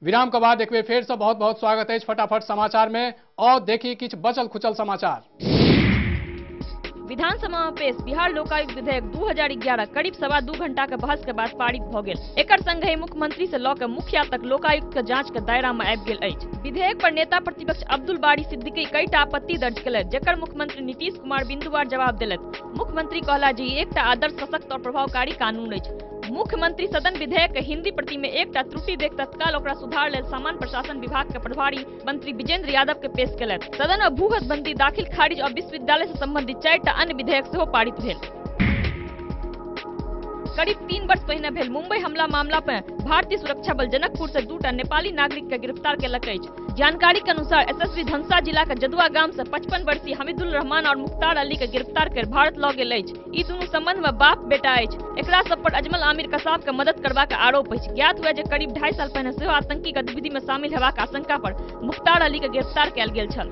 विराम के बाद एक बेर फेर से बहुत बहुत स्वागत है फटाफट समाचार में। और देखिए किछ बचल खुचल समाचार। विधानसभा में पेश बिहार लोकायुक्त विधेयक 2011 करीब 2.25 घंटा के बहस के बाद पारित भ गेल। एकर संगहि मुख्यमंत्री से लऽ के मुखिया तक लोकायुक्त के जांच के दायरा में आबि गेल अछि। विधेयक पर नेता प्रतिपक्ष अब्दुल बारी सिद्दीकी कईटा आपत्ति दर्ज केलथि, जेकर मुख्यमंत्री नीतीश कुमार बिंदुवार जवाब देलथि। मुख्यमंत्री कहला जे ई एकटा आदर्श, सशक्त और प्रभावकारी कानून अछि। मुख्यमंत्री सदन विधेयक के हिंदी प्रति में एकटा त्रुटि देख तत्काल ओकरा सुधार लेल सामान्य प्रशासन विभाग के प्रभारी मंत्री विजेंद्र यादव के पेश केलथि। सदन में भूगत बंदी, दाखिल खारिज और विश्वविद्यालय से संबंधित 4टा अन्य विधेयक सेहो पारित भेल। करीब 3 वर्ष पहिने भेल मुंबई हमला मामला में भारतीय सुरक्षा बल जनकपुर से 2टा नेपाली नागरिक के गिरफ्तार केलक अछि। जानकारी के अनुसार एसएसबी धनसा जिला के जदुआ गांव से 55 वर्षीय हमीदुल रहमान और मुख्तार अली के गिरफ्तार कर भारत लऽ गेल अछि। ई दुनू संबंध में बाप बेटा अछि। एकरा सब पर अजमल आमिर कसाब के मदद करबा के आरोप अछि। ज्ञात हुए जे करीब 2.5 साल पहिने सेहो आतंकी गतिविधि में शामिल हेबाक आशंका पर मुख्तार अली के गिरफ्तार कयल गेल छल।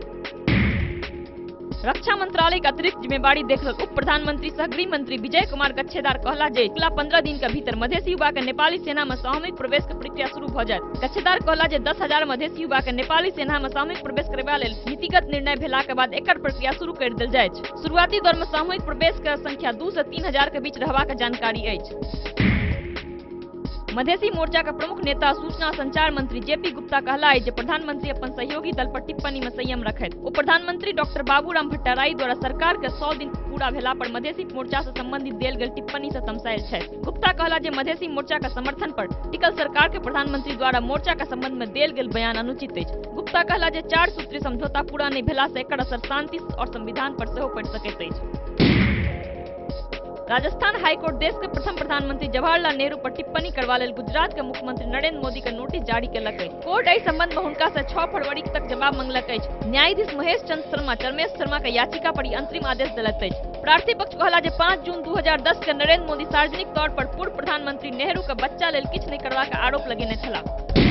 रक्षा मंत्रालय के अतिरिक्त जिम्मेवारी देखल उप प्रधानमंत्री सह गृह मंत्री विजय कुमार गच्छेदार कहला जे अगिला 15 दिन के भीतर मधेसी युवा के नेपाली सेना में सामूहिक प्रवेश के प्रक्रिया शुरू भ जायत। गच्छेदार कहला जे 10,000 मधेसी युवा के नेपाली सेना में सामूहिक प्रवेश करबा लेल नीतिगत निर्णय भेला के बाद एकर प्रक्रिया शुरू कर देल जायत। शुरुआती दौर में सामूहिक प्रवेश के संख्या 2 से 3,000 के बीच रहबाक जानकारी अछि। मधेसी मोर्चा का प्रमुख नेता सूचना संचार मंत्री जेपी गुप्ता कहला है जे प्रधानमंत्री अपन सहयोगी दल पर टिप्पणी में संयम रखैत। उप प्रधानमंत्री डॉक्टर बाबूराम भट्टाराई द्वारा सरकार के 100 दिन पूरा भेला पर मधेसी मोर्चा से संबंधित देल गेल टिप्पणी से तमसायल छै। गुप्ता कहला जे मधेसी मोर्चा का समर्थन पर टिकल सरकार के प्रधानमंत्री द्वारा मोर्चा का संबंध में देल गेल बयान अनुचित अछि। गुप्ता कहला जे 4 सूत्री समझौता पूरा नहीं भेला से एकर असर शांति और संविधान पर सेहो पड़ि सकैत अछि। राजस्थान हाईकोर्ट देश के प्रथम प्रधानमंत्री जवाहरलाल नेहरू पर टिप्पणी करवा लेल गुजरात के मुख्यमंत्री नरेंद्र मोदी के नोटिस जारी केलक अछि। कोर्ट एहि संबंध में हुनका से 6 फरवरी तक जवाब मांगलक अछि। न्यायाधीश महेश चंद्र शर्मा चरमेश शर्मा के याचिका पर अंतरिम आदेश देलक अछि। प्रार्थी पक्ष कहला जे 5 जून 2010 के नरेंद्र मोदी सार्वजनिक तौर पर पूर्व प्रधानमंत्री नेहरू के बच्चा लेल किछु नहीं करबाक आरोप लगेने छलाह।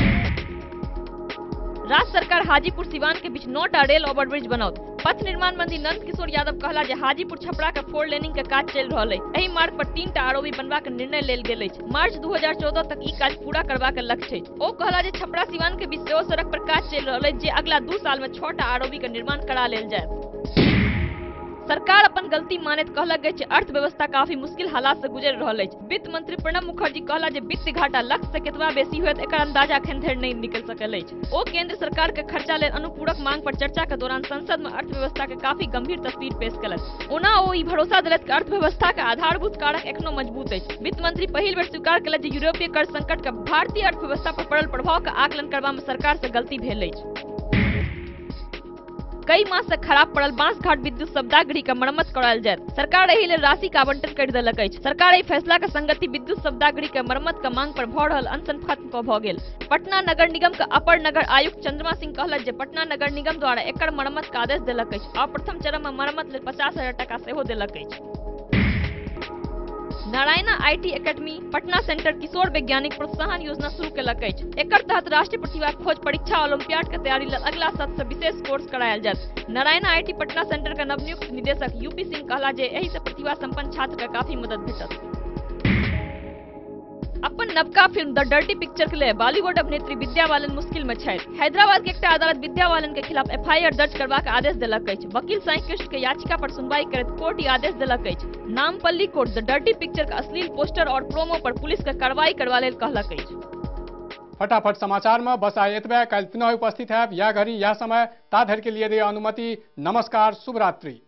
राज्य सरकार हाजीपुर सिवान के बीच 9टा रेल ओवरब्रिज बनाओत। पथ निर्माण मंत्री नंद किशोर यादव कहला जे हाजीपुर छपरा के 4 लेनिंग के काज चल रहल है। एहि मार्ग पर 3टा आरओबी बनवा के निर्णय लेल गेल अछि। मार्च 2014 तक ई काज पूरा करबा के लक्ष्य छै। ओ कहला जे छपरा सिवान के बीच सेहो सड़क पर काज चल रहल है, जे अगला 2 साल में 6टा आरओबी के निर्माण करा लेल जायत। सरकार अपन गलती मानैत कहलक अछि अर्थव्यवस्था काफी मुश्किल हालात से गुजर रहल अछि। वित्त मंत्री प्रणब मुखर्जी कहला जे वित्त घाटा लक्ष्य से केतबा बेसी होयत एकर अंदाजा अखन धरि नहीं निकल सकल अछि। ओ केंद्र सरकार के खर्चा लेल अनुपूरक मांग पर चर्चा के दौरान संसद में अर्थव्यवस्था के काफी गंभीर तस्वीर पेश केलक। ओना ओ ई भरोसा देलथि कि अर्थव्यवस्था के आधारभूत कारक एखनो मजबूत अछि। वित्त मंत्री पहिल बेर स्वीकार केलथि जे यूरोपीय कर्ज संकट के भारतीय अर्थव्यवस्था पर पड़ल प्रभाव के आकलन करबा में सरकार से गलती भेल अछि। कई मास से खराब पड़ल बांसघाट विद्युत शब्दागृह के मरम्मत करायल जायत। सरकार एहि लेल राशि के आवंटन कर देलक अछि। सरकार एहि फैसला के संगति विद्युत शब्दागृह के मरम्मत के मांग पर भऽ रहल अनशन खत्म भ गेल। पटना नगर निगम के अपर नगर आयुक्त चंद्रमा सिंह कहलथि जे पटना नगर निगम द्वारा एकर मरम्मत के आदेश देलक अछि आ प्रथम चरण में मरम्मत लेल 50,000 टका सेहो देलक अछि। Narayana IT academy Patna centre Kishore Vaigyanik Protsahan योजना शुरू केलक अछि। एकर तहत राष्ट्रीय प्रतिभा खोज परीक्षा ओलंपियाड के तैयारी लेल अगला सत्र से विशेष कोर्स करायल जायत। नारायणा आईटी पटना सेंटर के नवनियुक्त निदेशक यूपी सिंह कहला जे एहि से प्रतिभा संपन्न छात्र के काफी मदद भेटत। अपन नवका फिल्म द डर्टी पिक्चर के लिए बॉलीवुड अभिनेत्री विद्या बालन मुश्किल में छथि। हैदराबाद के एकटा अदालत विद्या बालन के खिलाफ एफआईआर दर्ज करबा के आदेश देलक अछि। वकील साईं कृष्ण के याचिका पर सुनवाई करैत कोर्ट ई आदेश देलक अछि। Nampally court The Dirty Picture के अश्लील पोस्टर और प्रोमो पर पुलिस के कार्रवाई करबा लेल कहलक अछि। फटाफट समाचार में बस आए एतबे। कल पुनः उपस्थित है या घड़ी या समय ता धरि के लिए दे अनुमति। नमस्कार, शुभ रात्रि।